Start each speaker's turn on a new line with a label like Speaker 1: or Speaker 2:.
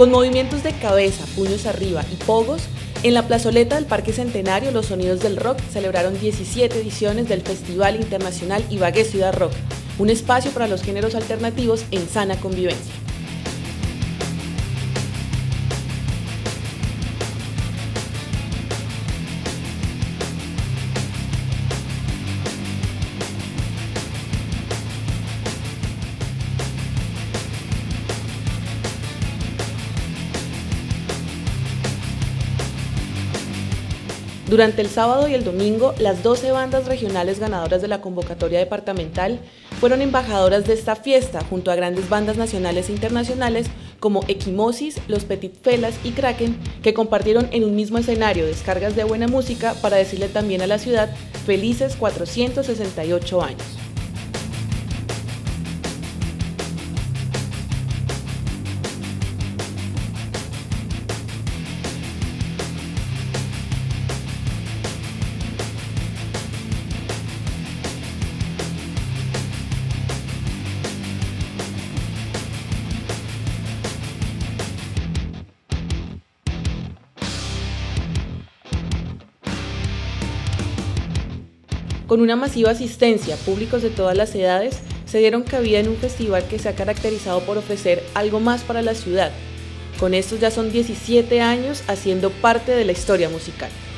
Speaker 1: Con movimientos de cabeza, puños arriba y pogos, en la plazoleta del Parque Centenario, los Sonidos del Rock celebraron 17 ediciones del Festival Internacional Ibagué Ciudad Rock, un espacio para los géneros alternativos en sana convivencia. Durante el sábado y el domingo, las 12 bandas regionales ganadoras de la convocatoria departamental fueron embajadoras de esta fiesta junto a grandes bandas nacionales e internacionales como Equimosis, Los Petit Felas y Kraken, que compartieron en un mismo escenario descargas de buena música para decirle también a la ciudad felices 468 años. Con una masiva asistencia, públicos de todas las edades se dieron cabida en un festival que se ha caracterizado por ofrecer algo más para la ciudad. Con estos ya son 17 años haciendo parte de la historia musical.